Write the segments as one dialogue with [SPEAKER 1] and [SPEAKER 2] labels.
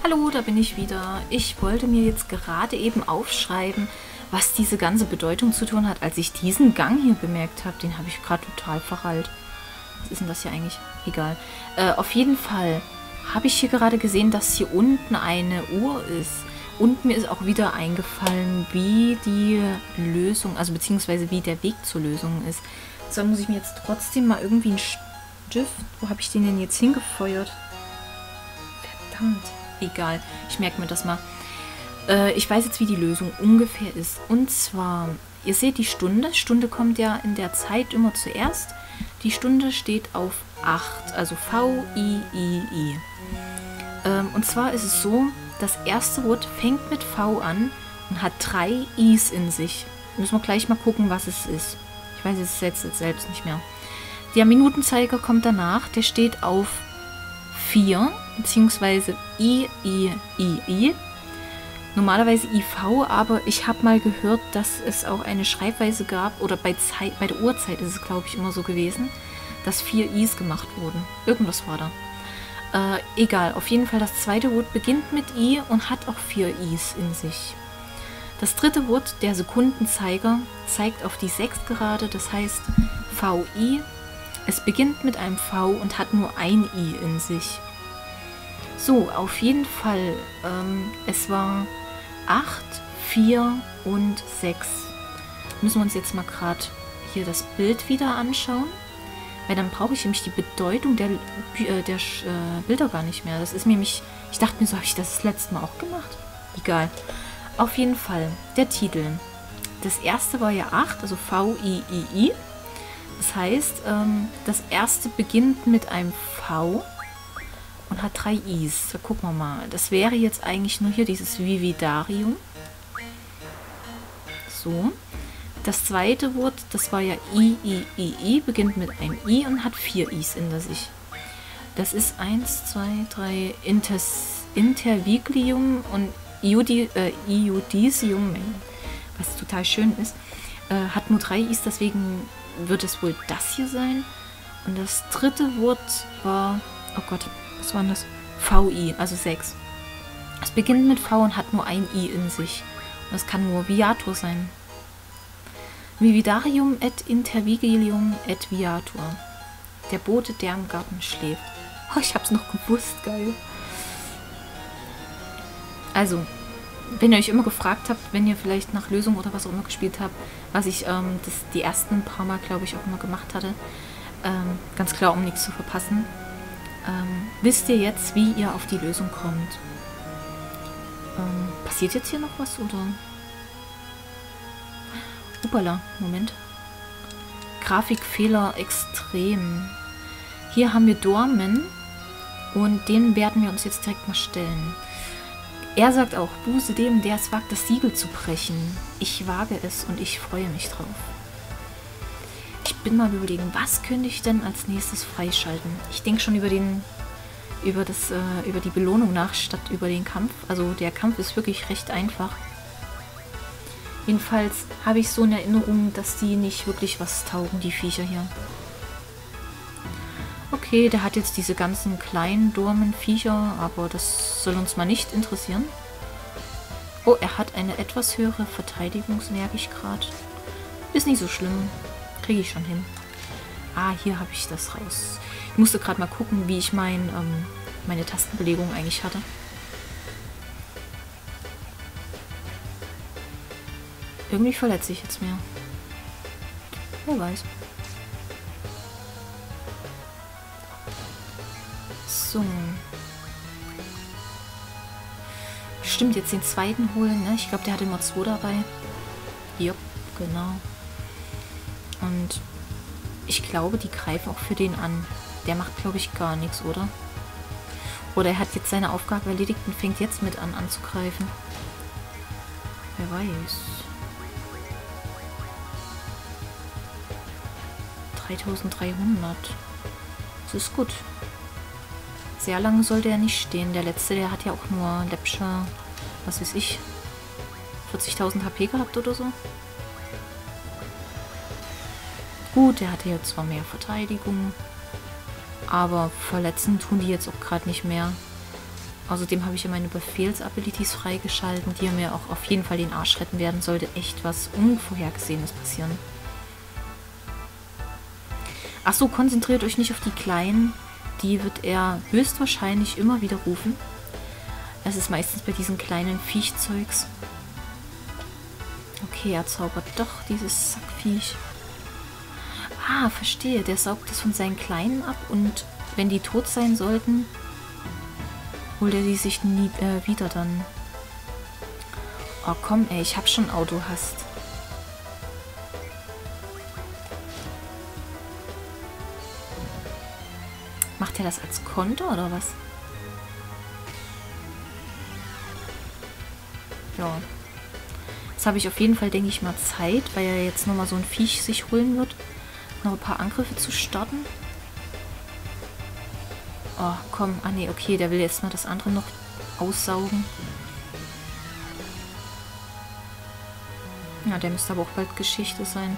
[SPEAKER 1] Hallo, da bin ich wieder. Ich wollte mir jetzt gerade eben aufschreiben, was diese ganze Bedeutung zu tun hat. Als ich diesen Gang hier bemerkt habe, den habe ich gerade total verrallt. Was ist denn das hier eigentlich? Egal. Auf jeden Fall habe ich hier gerade gesehen, dass hier unten eine Uhr ist. Und mir ist auch wieder eingefallen, wie die Lösung, also beziehungsweise wie der Weg zur Lösung ist. So, muss ich mir jetzt trotzdem mal irgendwie einen Stift... Wo habe ich den denn jetzt hingefeuert? Verdammt. Egal, ich merke mir das mal. Ich weiß jetzt, wie die Lösung ungefähr ist. Und zwar, ihr seht die Stunde. Stunde kommt ja in der Zeit immer zuerst. Die Stunde steht auf 8, also V-I-I-I. Und zwar ist es so, das erste Wort fängt mit V an und hat 3 I's in sich. Müssen wir gleich mal gucken, was es ist. Ich weiß es jetzt selbst nicht mehr. Der Minutenzeiger kommt danach, der steht auf 4, beziehungsweise I. Normalerweise IV, aber ich habe mal gehört, dass es auch eine Schreibweise gab, oder bei der Uhrzeit ist es, glaube ich, immer so gewesen, dass 4 I's gemacht wurden. Irgendwas war da. Egal, auf jeden Fall, das zweite Wort beginnt mit I und hat auch 4 I's in sich. Das dritte Wort, der Sekundenzeiger, zeigt auf die 6 gerade, das heißt VI. Es beginnt mit einem V und hat nur ein I in sich. So, auf jeden Fall, es war 8, 4 und 6. Müssen wir uns jetzt mal gerade hier das Bild wieder anschauen. Weil dann brauche ich nämlich die Bedeutung der Bilder gar nicht mehr. Das ist nämlich, ich dachte mir so, habe ich das letzte Mal auch gemacht? Egal. Auf jeden Fall, der Titel. Das erste war ja 8, also V-I-I-I. Das heißt, das erste beginnt mit einem V und hat 3 I's. So, gucken wir mal. Das wäre jetzt eigentlich nur hier dieses Vividarium. So. Das zweite Wort, das war ja I, beginnt mit einem I und hat 4 I's in sich. Das ist 1, 2, 3 Interviglium und Iudisium, was total schön ist, hat nur 3 I's, deswegen wird es wohl das hier sein. Und das dritte Wort war, oh Gott, was war denn das? VI, also 6. Es beginnt mit V und hat nur ein I in sich. Und es kann nur Viator sein. Vividarium et intervigilium et viator. Der Bote, der im Garten schläft. Oh, ich hab's noch gewusst, geil. Also, wenn ihr euch immer gefragt habt, wenn ihr vielleicht nach Lösung oder was auch immer gespielt habt, was ich die ersten paar Mal, glaube ich, auch immer gemacht hatte, ganz klar, um nichts zu verpassen, wisst ihr jetzt, wie ihr auf die Lösung kommt. Passiert jetzt hier noch was, oder? Upala, Moment. Grafikfehler extrem. Hier haben wir Dormen und den werden wir uns jetzt direkt mal stellen. Er sagt auch, Buße dem, der es wagt, das Siegel zu brechen. Ich wage es und ich freue mich drauf. Ich bin mal überlegen, was könnte ich denn als nächstes freischalten? Ich denke schon über die Belohnung nach, statt über den Kampf. Also der Kampf ist wirklich recht einfach. Jedenfalls habe ich so eine Erinnerung, dass die nicht wirklich was taugen, die Viecher hier. Okay, der hat jetzt diese ganzen kleinen Dormenviecher, aber das soll uns mal nicht interessieren. Oh, er hat eine etwas höhere Verteidigung, merke ich gerade. Ist nicht so schlimm. Kriege ich schon hin. Ah, hier habe ich das raus. Ich musste gerade mal gucken, wie ich meine Tastenbelegung eigentlich hatte. Irgendwie verletze ich jetzt mehr. Wer weiß. So. Stimmt, jetzt den zweiten holen, ne? Ich glaube, der hatte immer 2 dabei. Jupp, genau. Und ich glaube, die greifen auch für den an. Der macht, glaube ich, gar nichts, oder? Oder er hat jetzt seine Aufgabe erledigt und fängt jetzt mit an anzugreifen. Wer weiß. 3300. Das ist gut. Sehr lange sollte er nicht stehen. Der letzte, der hat ja auch nur läppscher, was weiß ich, 40.000 HP gehabt oder so. Gut, der hatte jetzt zwar mehr Verteidigung, aber verletzen tun die jetzt auch gerade nicht mehr. Außerdem habe ich ja meine Befehlsabilities freigeschalten, die mir auch auf jeden Fall den Arsch retten werden, sollte echt was Unvorhergesehenes passieren. Achso, konzentriert euch nicht auf die Kleinen. Die wird er höchstwahrscheinlich immer wieder rufen. Es ist meistens bei diesen kleinen Viechzeugs. Okay, er zaubert doch dieses Sackviech. Ah, verstehe. Der saugt es von seinen Kleinen ab und wenn die tot sein sollten, holt er die sich nie wieder dann. Oh komm ey, ich hab schon Autohast. Macht er das als Konto oder was? Ja. Jetzt habe ich auf jeden Fall, denke ich mal, Zeit, weil er jetzt nochmal so ein Viech sich holen wird, noch ein paar Angriffe zu starten. Oh, komm. Ah, nee, okay, der will jetzt mal das andere noch aussaugen. Ja, der müsste aber auch bald Geschichte sein.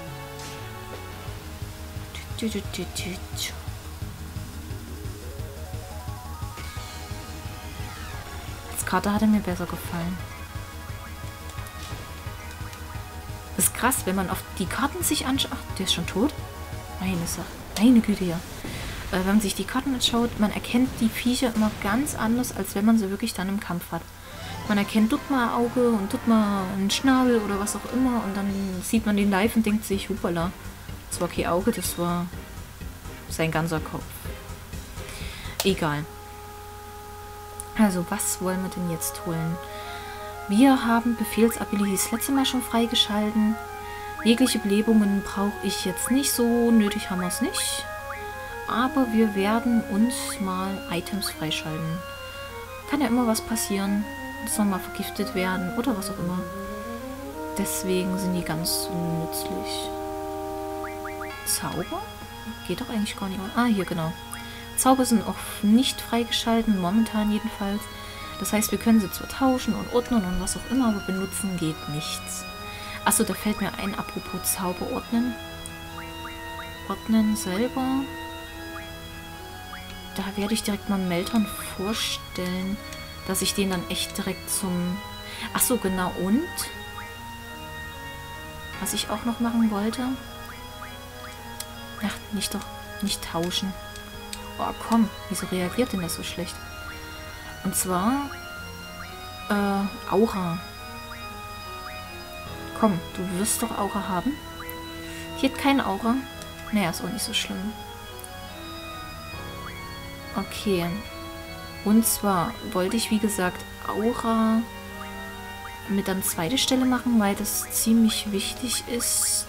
[SPEAKER 1] Als Karte hat er mir besser gefallen. Das ist krass, wenn man auf die Karten sich anschaut. Ach, der ist schon tot? Meine Güte, ja. Wenn man sich die Karten anschaut, man erkennt die Viecher immer ganz anders, als wenn man sie wirklich dann im Kampf hat. Man erkennt dort mal ein Auge und dort mal einen Schnabel oder was auch immer und dann sieht man den live und denkt sich, hupala, das war kein Auge, das war sein ganzer Kopf. Egal. Also, was wollen wir denn jetzt holen? Wir haben Befehlsabilities das letzte Mal schon freigeschalten. Jegliche Belebungen brauche ich jetzt nicht so, nötig haben wir es nicht. Aber wir werden uns mal Items freischalten. Kann ja immer was passieren. Dass wir mal vergiftet werden oder was auch immer. Deswegen sind die ganz nützlich. Zauber? Geht doch eigentlich gar nicht. Ah, hier, genau. Zauber sind auch nicht freigeschalten, momentan jedenfalls. Das heißt, wir können sie zwar tauschen und ordnen und was auch immer, aber benutzen geht nichts. Achso, da fällt mir ein, apropos Zauber ordnen. Ordnen selber. Da werde ich direkt mal Melton vorstellen, dass ich den dann echt direkt zum... Achso, genau, und? Was ich auch noch machen wollte... Ach, nicht tauschen. Oh, komm, wieso reagiert denn das so schlecht? Und zwar... Aura. Komm, du wirst doch Aura haben. Die hat keine Aura. Naja, ist auch nicht so schlimm. Okay. Und zwar wollte ich, wie gesagt, Aura mit an zweite Stelle machen, weil das ziemlich wichtig ist.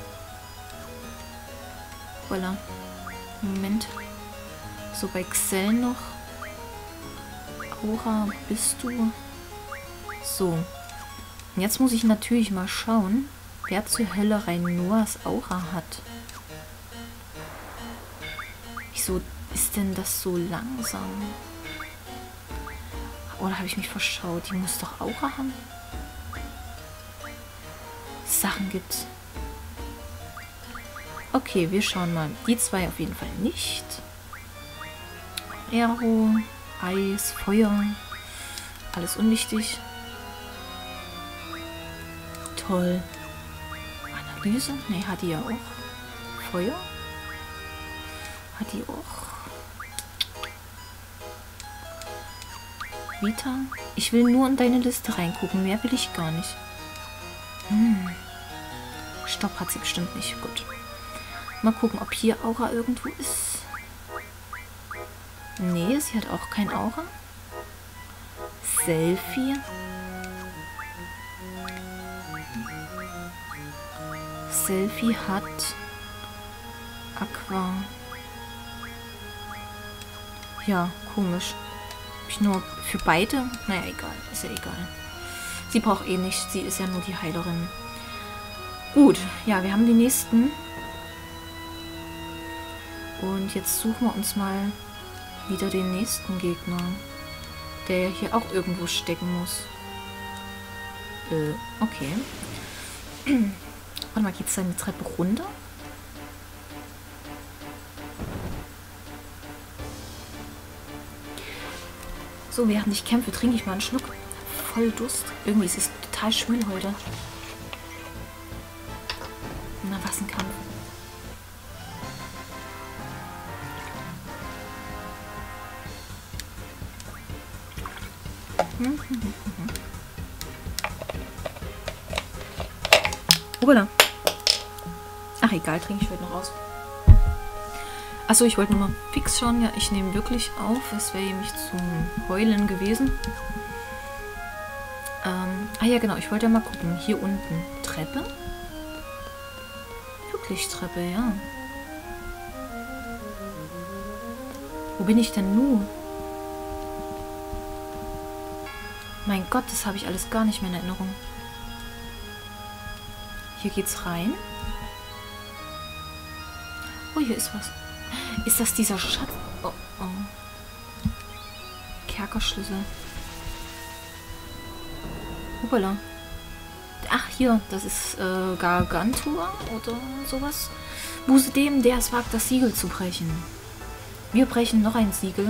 [SPEAKER 1] Voilà. Moment. So, bei Xell noch. Aura bist du. So. Und jetzt muss ich natürlich mal schauen, wer zur Hölle rein Noahs Aura hat. Wieso ist denn das so langsam? Oder habe ich mich verschaut? Die muss doch Aura haben. Sachen gibt's. Okay, wir schauen mal. Die zwei auf jeden Fall nicht. Aero, Eis, Feuer. Alles unwichtig. Toll. Analyse? Ne, hat die ja auch. Feuer? Hat die auch. Vita? Ich will nur in deine Liste reingucken. Mehr will ich gar nicht. Stopp hat sie bestimmt nicht. Gut. Mal gucken, ob hier Aura irgendwo ist. Nee, sie hat auch kein Aura. Selfie. Selfie hat Aqua. Ja, komisch. Hab ich nur für beide? Naja, egal. Ist ja egal. Sie braucht eh nicht. Sie ist ja nur die Heilerin. Gut. Ja, wir haben die nächsten. Und jetzt suchen wir uns mal wieder den nächsten Gegner. Der hier auch irgendwo stecken muss. Okay. Warte mal, geht es da eine Treppe runter? So, während ich kämpfe, trinke ich mal einen Schluck. Voll Durst. Irgendwie ist es total schwül heute. Na, was ein Kampf. Hoppala. Ach egal, trinke ich heute noch aus. Achso, ich wollte nur mal fix schauen. Ja, ich nehme wirklich auf. Es wäre nämlich zum Heulen gewesen. Ah ja, genau. Ich wollte ja mal gucken. Hier unten. Treppe? Wirklich Treppe, ja. Wo bin ich denn nun? Mein Gott, das habe ich alles gar nicht mehr in Erinnerung. Hier geht's rein. Oh, hier ist was. Ist das dieser Schatz? Oh, oh. Kerkerschlüssel. Hoppala. Ach, hier. Das ist Gargantua oder sowas. Buße dem, der es wagt, das Siegel zu brechen. Wir brechen noch ein Siegel.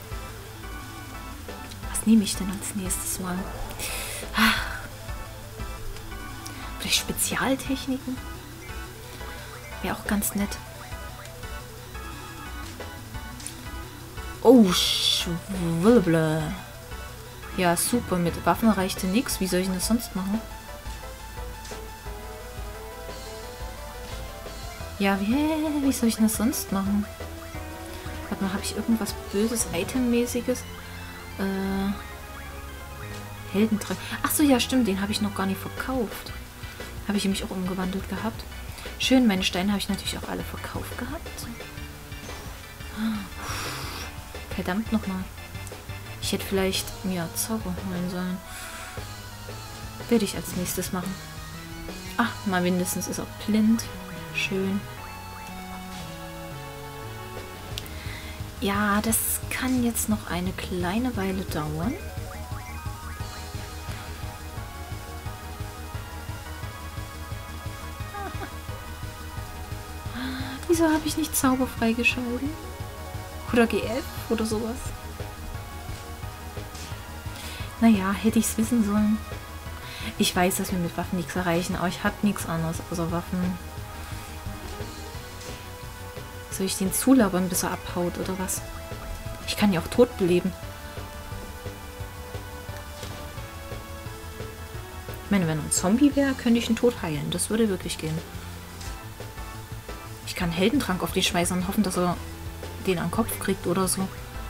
[SPEAKER 1] Was nehme ich denn als nächstes Mal? Ach. Vielleicht Spezialtechniken? Wäre auch ganz nett. Oh, Schwubbele. Ja, super. Mit Waffen reichte nichts. Wie soll ich denn das sonst machen? Ja, wie soll ich denn das sonst machen? Warte mal, habe ich irgendwas Böses, Itemmäßiges? Heldentrank. Achso, ja, stimmt. Den habe ich noch gar nicht verkauft. Habe ich nämlich auch umgewandelt gehabt. Schön, meine Steine habe ich natürlich auch alle verkauft gehabt. Verdammt nochmal. Ich hätte vielleicht mir Zauber holen sollen. Werde ich als nächstes machen. Ach, mal mindestens ist er blind. Schön. Ja, das kann jetzt noch eine kleine Weile dauern. Wieso habe ich nicht Zauber freigeschalten? Oder GF oder sowas? Naja, hätte ich es wissen sollen. Ich weiß, dass wir mit Waffen nichts erreichen, aber ich habe nichts anderes außer Waffen. Soll ich den zulabern, bis er abhaut oder was? Ich kann ihn auch tot beleben. Ich meine, wenn er ein Zombie wäre, könnte ich ihn tot heilen. Das würde wirklich gehen. Ich kann einen Heldentrank auf den schmeißen und hoffen, dass er den an den Kopf kriegt oder so.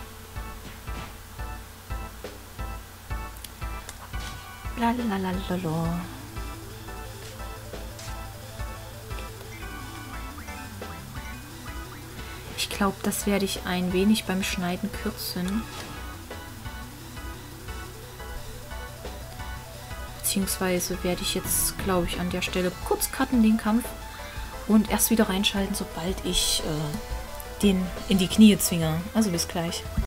[SPEAKER 1] Lalalala. Ich glaube, das werde ich ein wenig beim Schneiden kürzen. Beziehungsweise werde ich jetzt, glaube ich, an der Stelle kurz cutten den Kampf und erst wieder reinschalten, sobald ich den in die Knie zwinge. Also bis gleich.